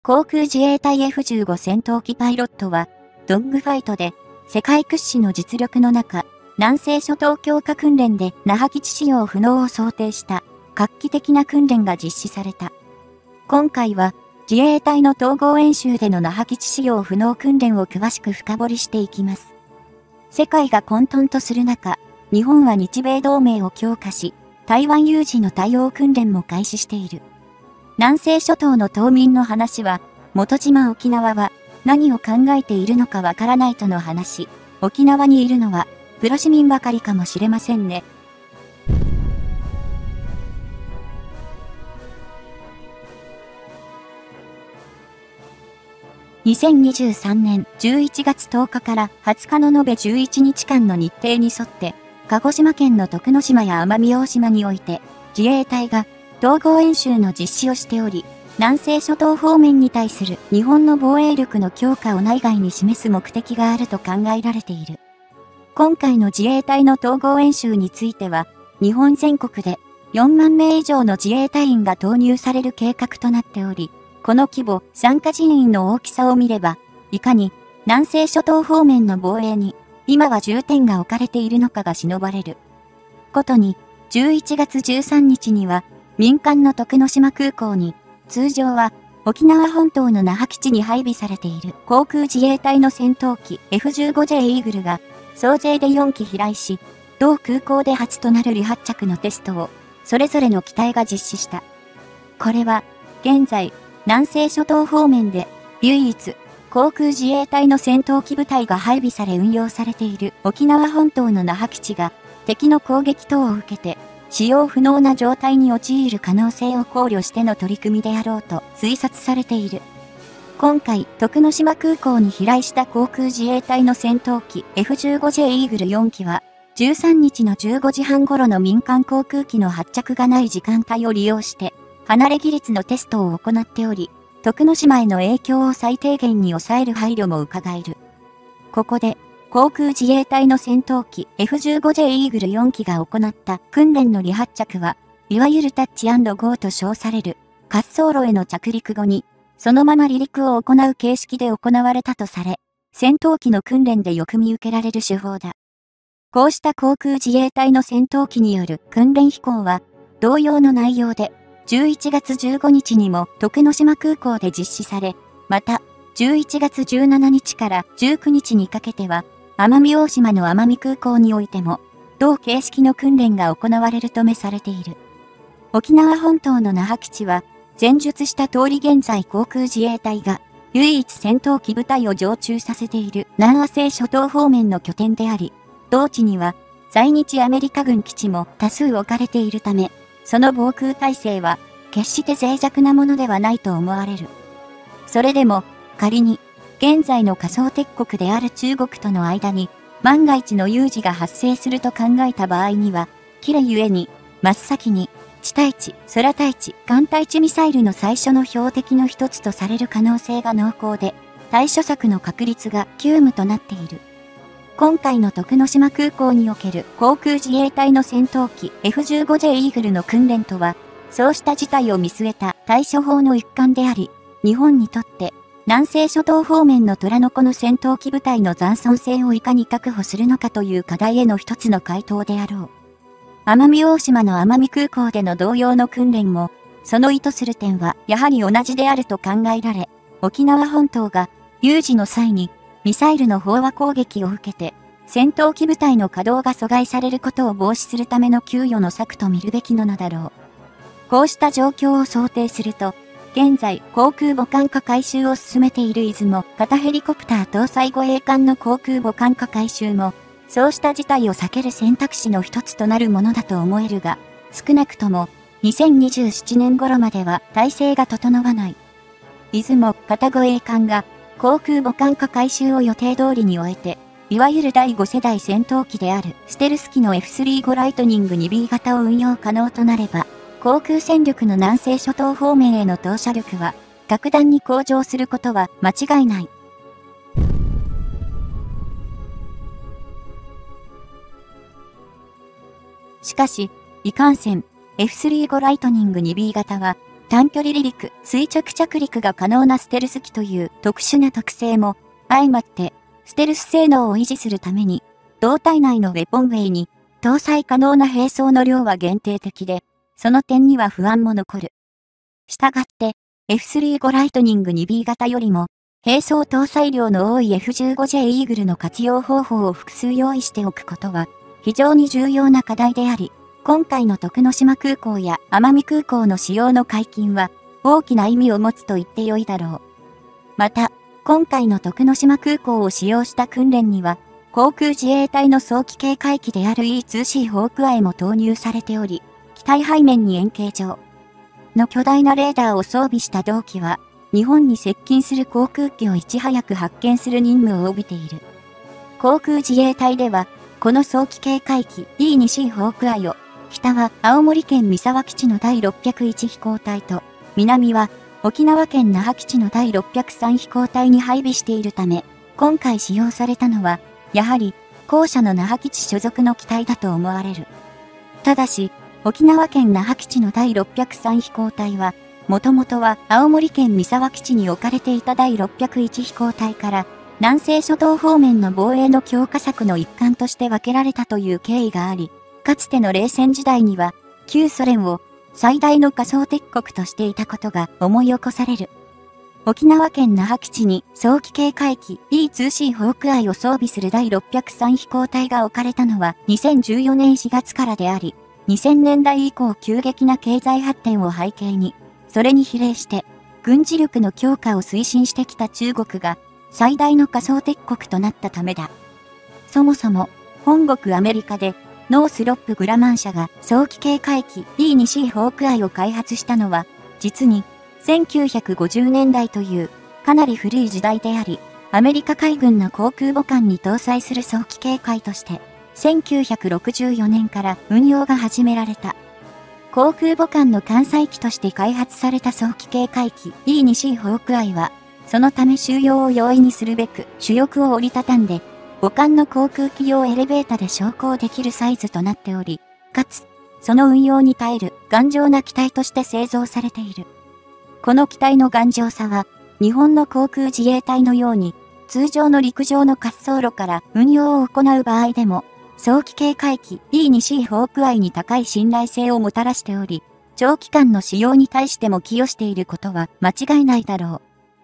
航空自衛隊 F-15 戦闘機パイロットは、ドッグファイトで世界屈指の実力の中、南西諸島強化訓練で那覇基地使用不能を想定した画期的な訓練が実施された。今回は自衛隊の統合演習での那覇基地使用不能訓練を詳しく深掘りしていきます。世界が混沌とする中、日本は日米同盟を強化し、台湾有事の対応訓練も開始している。南西諸島の島民の話は、元島沖縄は何を考えているのかわからないとの話。沖縄にいるのはプロ市民ばかりかもしれませんね。2023年11月10日から20日の延べ11日間の日程に沿って、鹿児島県の徳之島や奄美大島において、自衛隊が統合演習の実施をしており、南西諸島方面に対する日本の防衛力の強化を内外に示す目的があると考えられている。今回の自衛隊の統合演習については、日本全国で4万名以上の自衛隊員が投入される計画となっており、この規模、参加人員の大きさを見れば、いかに南西諸島方面の防衛に今は重点が置かれているのかが偲ばれる。ことに、11月13日には民間の徳之島空港に、通常は沖縄本島の那覇基地に配備されている航空自衛隊の戦闘機 F-15J イーグルが総勢で4機飛来し、同空港で初となる離発着のテストをそれぞれの機体が実施した。これは現在南西諸島方面で唯一航空自衛隊の戦闘機部隊が配備され運用されている沖縄本島の那覇基地が敵の攻撃等を受けて使用不能な状態に陥る可能性を考慮しての取り組みであろうと推察されている。今回、徳之島空港に飛来した航空自衛隊の戦闘機 F-15J イーグル4機は、13日の15時半頃の民間航空機の発着がない時間帯を利用して、離れ規律のテストを行っており、徳之島への影響を最低限に抑える配慮も伺える。ここで、航空自衛隊の戦闘機 F-15J イーグル4機が行った訓練の離発着は、いわゆるタッチ&ゴーと称される滑走路への着陸後に、そのまま離陸を行う形式で行われたとされ、戦闘機の訓練でよく見受けられる手法だ。こうした航空自衛隊の戦闘機による訓練飛行は、同様の内容で、11月15日にも徳之島空港で実施され、また、11月17日から19日にかけては、奄美大島の奄美空港においても、同形式の訓練が行われるとめされている。沖縄本島の那覇基地は、前述した通り現在航空自衛隊が、唯一戦闘機部隊を常駐させている南亜西諸島方面の拠点であり、同地には、在日アメリカ軍基地も多数置かれているため、その防空体制は、決して脆弱なものではないと思われる。それでも、仮に、現在の仮想敵国である中国との間に、万が一の有事が発生すると考えた場合には、キレゆえに、真っ先に、地対地、空対地、艦対地ミサイルの最初の標的の一つとされる可能性が濃厚で、対処策の確率が急務となっている。今回の徳之島空港における航空自衛隊の戦闘機 F-15J イーグルの訓練とは、そうした事態を見据えた対処法の一環であり、日本にとって南西諸島方面の虎の子の戦闘機部隊の残存性をいかに確保するのかという課題への一つの回答であろう。奄美大島の奄美空港での同様の訓練も、その意図する点はやはり同じであると考えられ、沖縄本島が有事の際にミサイルの飽和攻撃を受けて、戦闘機部隊の稼働が阻害されることを防止するための給与の策と見るべきのだろう。こうした状況を想定すると、現在航空母艦化改修を進めている出雲型ヘリコプター搭載護衛艦の航空母艦化改修も、そうした事態を避ける選択肢の一つとなるものだと思えるが、少なくとも2027年頃までは体制が整わない。出雲型護衛艦が航空母艦化改修を予定通りに終えて、いわゆる第5世代戦闘機であるステルス機の F-35 ライトニング 2B 型を運用可能となれば、航空戦力の南西諸島方面への投射力は格段に向上することは間違いない。しかし、いかんせん F-35 ライトニング 2B 型は短距離離陸、垂直着陸が可能なステルス機という特殊な特性も相まって、ステルス性能を維持するために、胴体内のウェポンウェイに搭載可能な兵装の量は限定的で、その点には不安も残る。したがって、F-35 ライトニング 2B 型よりも、兵装搭載量の多い F-15J イーグルの活用方法を複数用意しておくことは、非常に重要な課題であり、今回の徳之島空港や奄美空港の使用の解禁は、大きな意味を持つと言ってよいだろう。また、今回の徳之島空港を使用した訓練には、航空自衛隊の早期警戒機である E2C ホークアイも投入されており、機体背面に円形状の巨大なレーダーを装備した同機は、日本に接近する航空機をいち早く発見する任務を帯びている。航空自衛隊では、この早期警戒機 E2C ホークアイを、北は青森県三沢基地の第601飛行隊と、南は沖縄県那覇基地の第603飛行隊に配備しているため、今回使用されたのは、やはり後者の那覇基地所属の機体だと思われる。ただし、沖縄県那覇基地の第603飛行隊は、もともとは青森県三沢基地に置かれていた第601飛行隊から、南西諸島方面の防衛の強化策の一環として分けられたという経緯があり、かつての冷戦時代には、旧ソ連を最大の仮想敵国としていたことが思い起こされる。沖縄県那覇基地に早期警戒機 E2C ホークアイを装備する第603飛行隊が置かれたのは2014年4月からであり、2000年代以降急激な経済発展を背景に、それに比例して軍事力の強化を推進してきた中国が最大の仮想敵国となったためだ。そもそも本国アメリカでノースロップ・グラマン社が早期警戒機 E2C ホークアイを開発したのは、実に1950年代というかなり古い時代であり、アメリカ海軍の航空母艦に搭載する早期警戒として、1964年から運用が始められた。航空母艦の艦載機として開発された早期警戒機 E2C ホークアイは、そのため収容を容易にするべく主翼を折りたたんで、母艦の航空機用エレベータで昇降できるサイズとなっており、かつ、その運用に耐える頑丈な機体として製造されている。この機体の頑丈さは、日本の航空自衛隊のように、通常の陸上の滑走路から運用を行う場合でも、早期警戒機 E2C ホークアイに高い信頼性をもたらしており、長期間の使用に対しても寄与していることは間違いないだろう。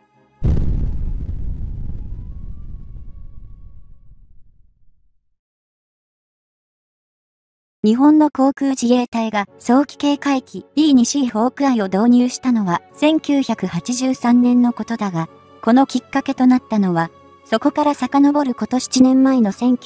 日本の航空自衛隊が早期警戒機 E2C ホークアイを導入したのは1983年のことだが、このきっかけとなったのは、そこから遡ること7年前の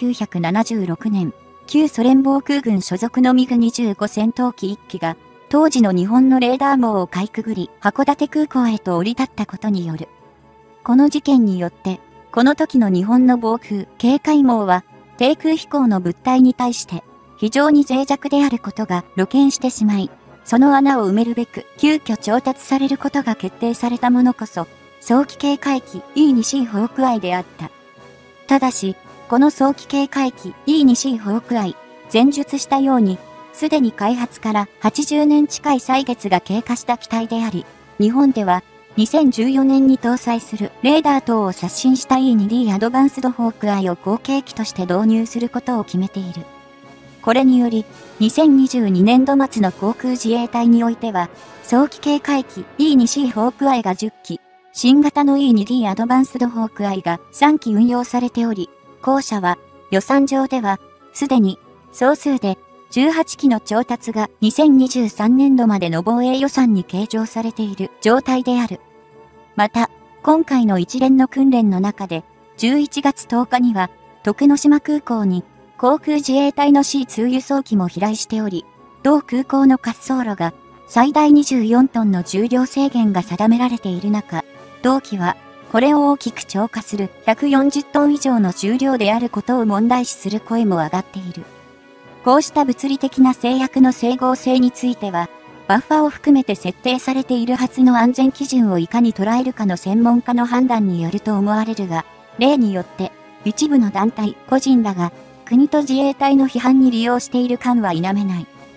1976年、旧ソ連防空軍所属のミグ25戦闘機1機が、当時の日本のレーダー網をかいくぐり、函館空港へと降り立ったことによる。この事件によって、この時の日本の防空警戒網は、低空飛行の物体に対して、非常に脆弱であることが露見してしまい、その穴を埋めるべく急遽調達されることが決定されたものこそ、早期警戒機 E2C ホークアイであった。ただし、この早期警戒機 E2C ホークアイ、前述したように、すでに開発から80年近い歳月が経過した機体であり、日本では2014年に搭載するレーダー等を刷新した E2D アドバンスドホークアイを後継機として導入することを決めている。これにより、2022年度末の航空自衛隊においては、早期警戒機 E2C ホークアイが10機、新型の E2D アドバンスドホークアイが3機運用されており、後者は予算上では、すでに総数で18機の調達が2023年度までの防衛予算に計上されている状態である。また、今回の一連の訓練の中で、11月10日には、徳之島空港に、航空自衛隊の C2 輸送機も飛来しており、同空港の滑走路が最大24トンの重量制限が定められている中、同機はこれを大きく超過する140トン以上の重量であることを問題視する声も上がっている。こうした物理的な制約の整合性については、バッファを含めて設定されているはずの安全基準をいかに捉えるかの専門家の判断によると思われるが、例によって一部の団体、個人らが、国と自衛隊の批判に利用している感は否めない。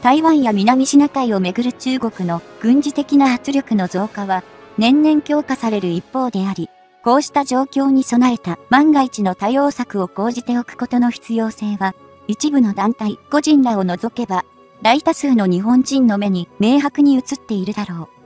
台湾や南シナ海をめぐる中国の軍事的な圧力の増加は年々強化される一方であり、こうした状況に備えた万が一の対応策を講じておくことの必要性は、一部の団体、個人らを除けば、大多数の日本人の目に明白に映っているだろう。